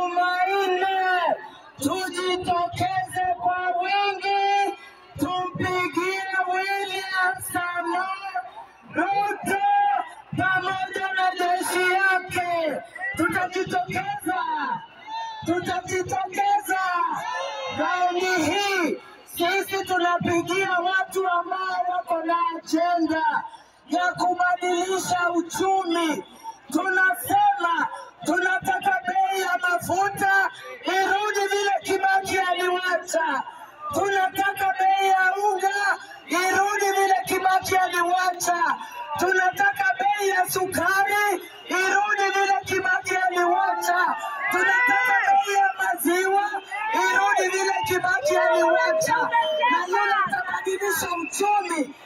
Jumanne tujitokeze kwa wingi, tumpigie William Samoei Ruto pamoja na jeshi yake. Tutajitokeza raundi hii. Sisi tunapigia watu ambao wako na agenda ya kubadilisha uchumi. Tunasema tunataka bei ya mafuta irudi vile Kibaki aliwacha. Tunataka bei ya unga irudi vile Kibaki aliwacha. Tunataka bei ya sukari irudi vile Kibaki aliwacha. Tunataka bei ya maziwa irudi vile Kibaki aliwacha. Na yule atabadilisha uchumi